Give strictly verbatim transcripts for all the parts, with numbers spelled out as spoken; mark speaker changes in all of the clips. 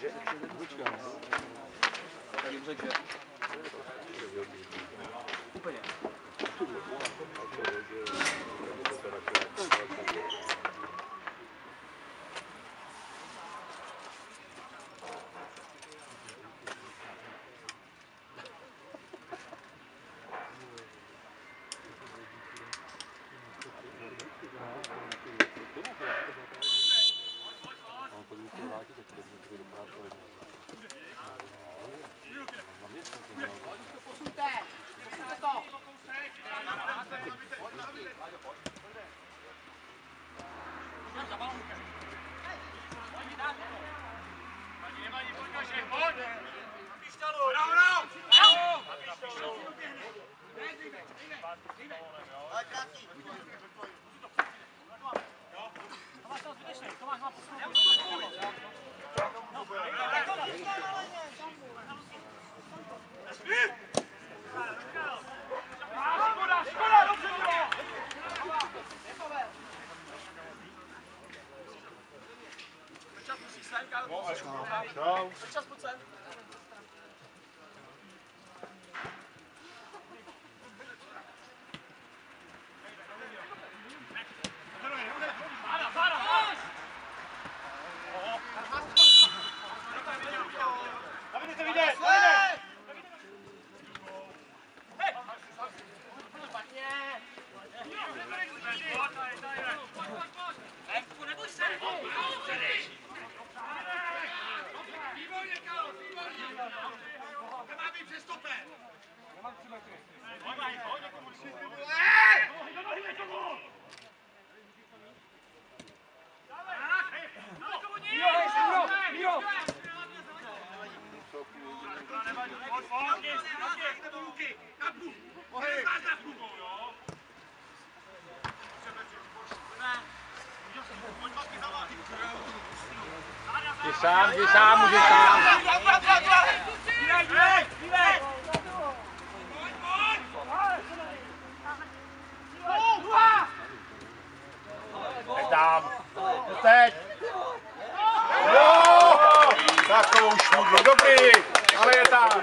Speaker 1: Tady jim řekl, úplně. Čas, pojď sem.
Speaker 2: Jdi sám, jdi sám, můžeš sám. Teď dám. Teď. Jo! Takovou šmudlu, dobrý, ale je tam.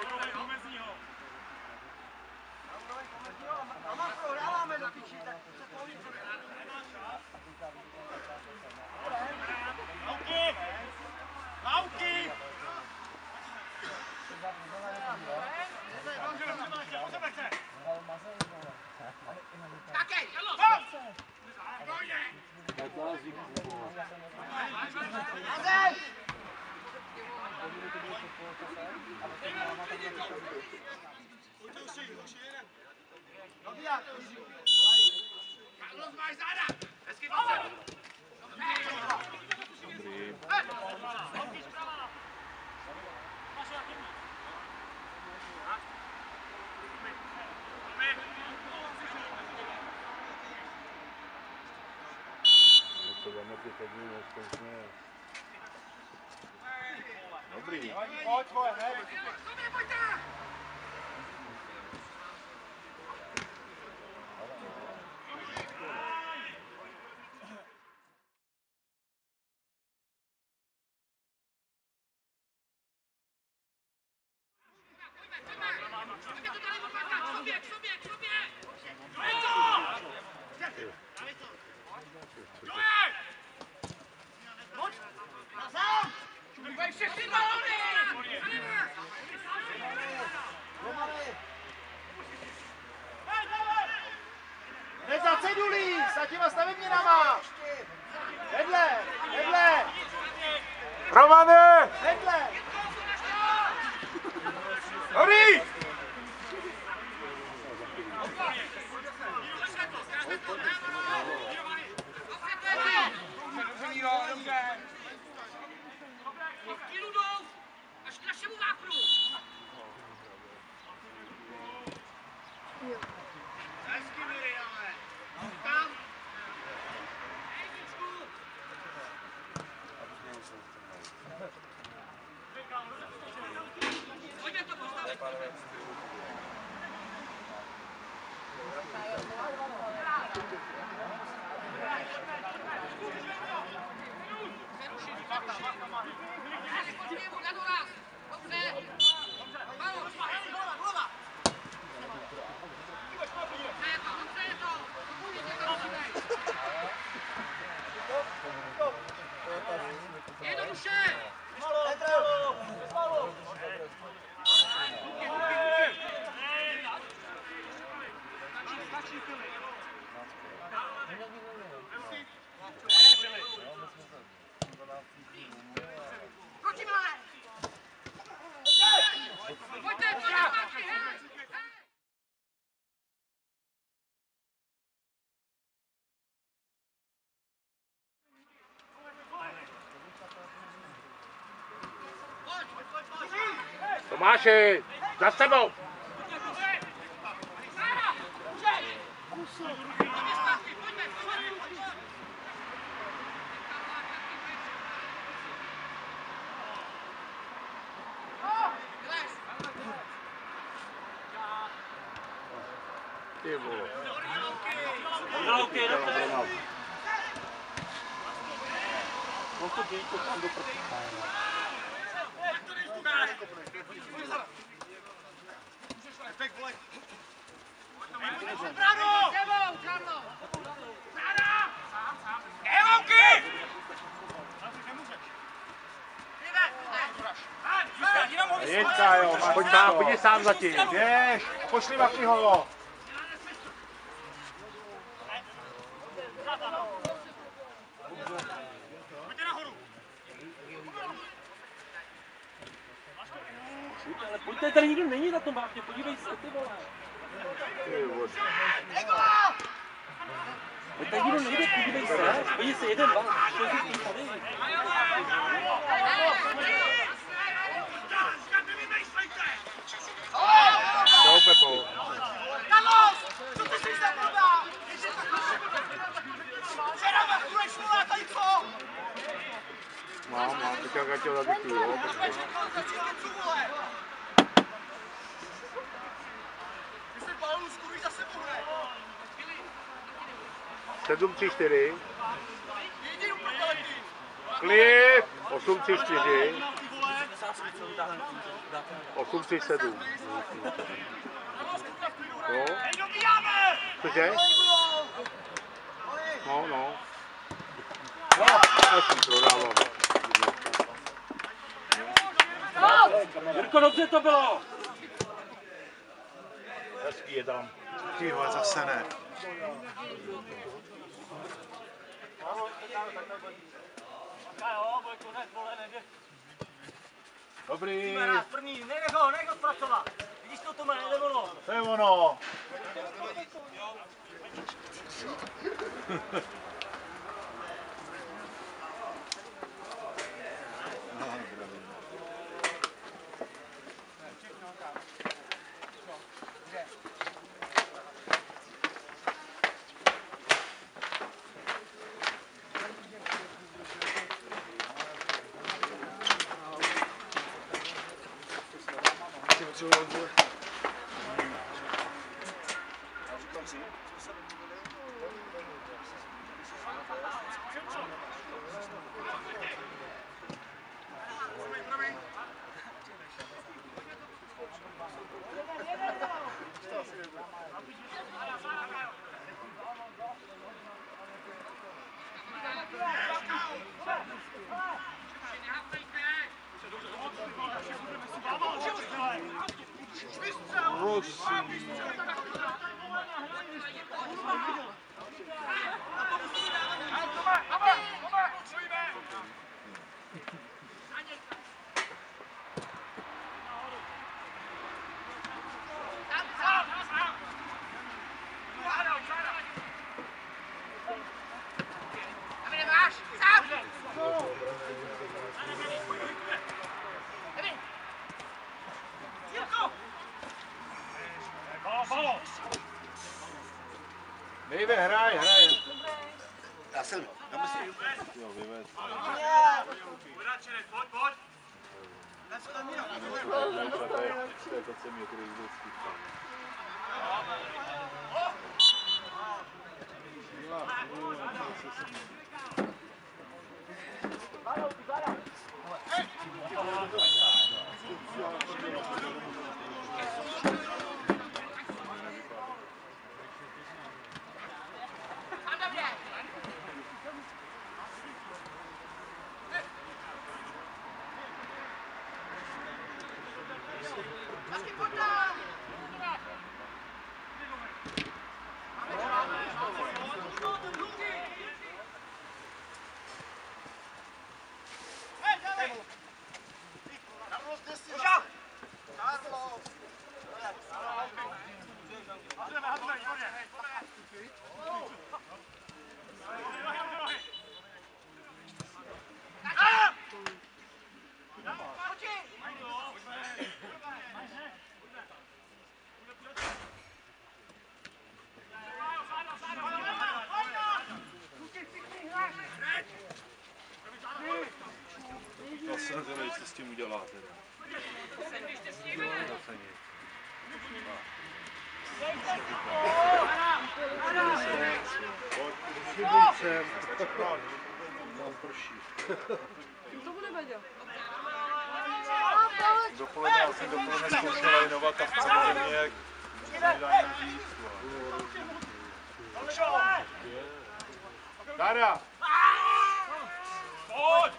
Speaker 2: Dobrý. Pojď, pojď, ne?
Speaker 3: Hned za cedulí, za těma stavebninama! Vedle, vedle!
Speaker 2: Romane!
Speaker 3: Vedle!
Speaker 2: Dobrý!
Speaker 4: Až k našemu vápnu! Hezky, Miri, ale! Tam! Hejdičku! Pojďme to postavit! Přerušit,
Speaker 2: Tomáši, za sebou! Ty vole.
Speaker 1: On to dějí, to tam do prstí.
Speaker 2: Jeď, Kájo, pojď sám, pojď sám zatím. Běž, pošli Makyho.
Speaker 1: Ale pojďte, tady nikdo není na tom vápně, podívej se, ty vole.
Speaker 2: Ty vole.
Speaker 1: Pojď, tady nikdo nejde, podívej se, podívej se, jeden, dva, šest, tady.
Speaker 2: Čau, Pepo.
Speaker 3: Co ty jsi za blbá? Žerava, budeš vole, tady co?
Speaker 2: Mám, mám, teďka jak tě zadikuju, jo.
Speaker 3: Ty se balonu zkuvíš za sebou, ne?
Speaker 2: sedm tři čtyři.
Speaker 3: Jedinou propaletí.
Speaker 2: Klid. osm tři čtyři. osm tři sedm. Jo. Cože? No, no. Já jsem prodával.
Speaker 1: Jirko, dobře to bylo.
Speaker 2: Hezký je tam.
Speaker 3: Ty vole, zase ne.
Speaker 2: Dobrý.
Speaker 1: První, nech ho, nech ho zpracovat. Vidíš to, Tome, jde ono.
Speaker 2: To je ono. Nejde, hraj, hraj.
Speaker 3: Já jsem, já myslím.
Speaker 2: Jo, vyvez.
Speaker 4: Pojď, pojď.
Speaker 2: To je to, co mě který vždycky tam. jsem zvědavý, co s tím uděláte.
Speaker 5: To bude Beďo.
Speaker 2: Dopoledne, já jsem dopoledne zkoušel lajnovat a samozřejmě jak nedá jim říct.
Speaker 3: Dara!
Speaker 4: Pojď!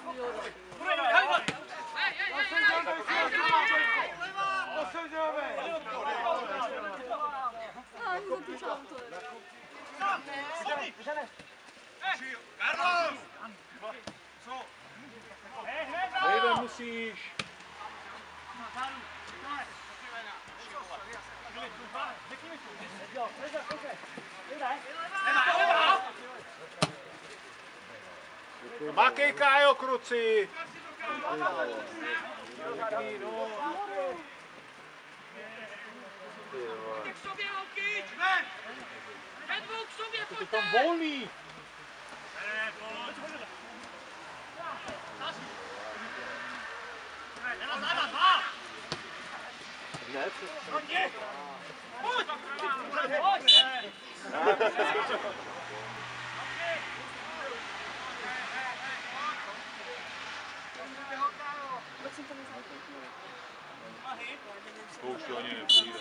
Speaker 5: A, ani zapíšám to.
Speaker 4: Carlos!
Speaker 2: Nejde, musíš.
Speaker 3: Makej, Kájo, kruci!
Speaker 4: K sobě, holky! Ven! Ve dvou k sobě, pojďte!
Speaker 3: Tam volný!
Speaker 2: Spoustu ani nepřijde.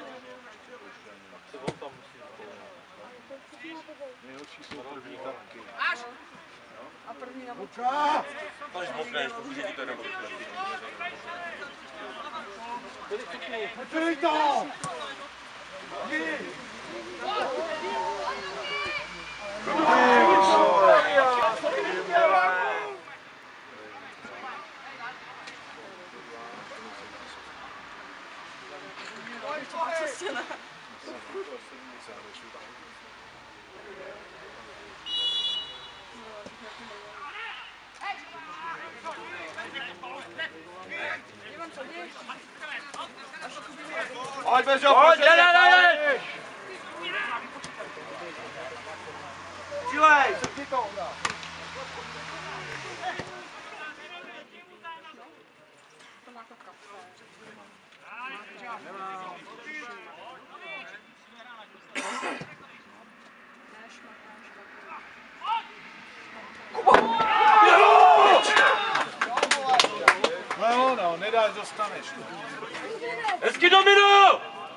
Speaker 2: Nejhorší jsou první kapky.
Speaker 5: A první na boku.
Speaker 1: Tož zmokneš, pokud ti to nebude.
Speaker 3: Vypili to! Pojď, Bežo,
Speaker 1: Pojď, jde, jde, jde! Cílej!
Speaker 3: Přepni to!
Speaker 5: To má to kapsa.
Speaker 3: No, no, nedáš, dostaneš.
Speaker 1: Hezky dominu!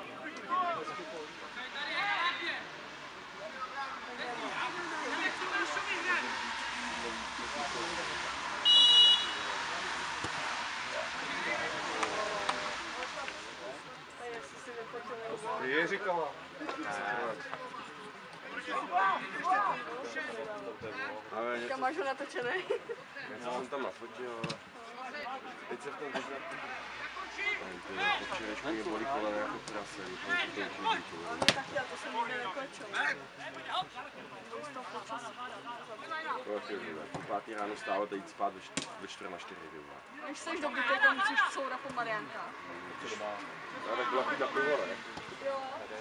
Speaker 3: Je říkala.
Speaker 5: Kam máš ho natočený?
Speaker 6: Já jsem tam nafotil, ale teď se v tom vyzná. Teď mě bolí kolena jako prase, vypadá to určitě dítě.
Speaker 5: Tak já to jsem nikdy neklečel.
Speaker 6: To je chvíli, po pátý ráno stávat a jít spát ve čtyři na čtyři.
Speaker 5: Když jsi dobrý, tak musíš sourat po Mariánkách.
Speaker 6: Já tak byla chvíli na pivo, ne?
Speaker 5: Jo.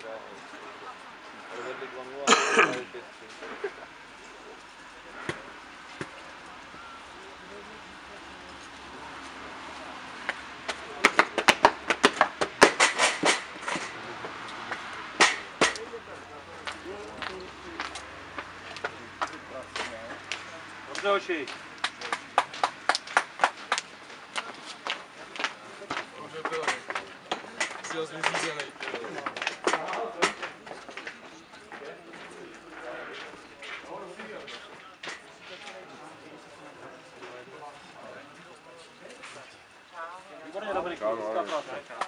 Speaker 1: Dobře, hoši.
Speaker 7: Si ho zvyřízenej.
Speaker 1: Výborně, Dominik, hezká práce.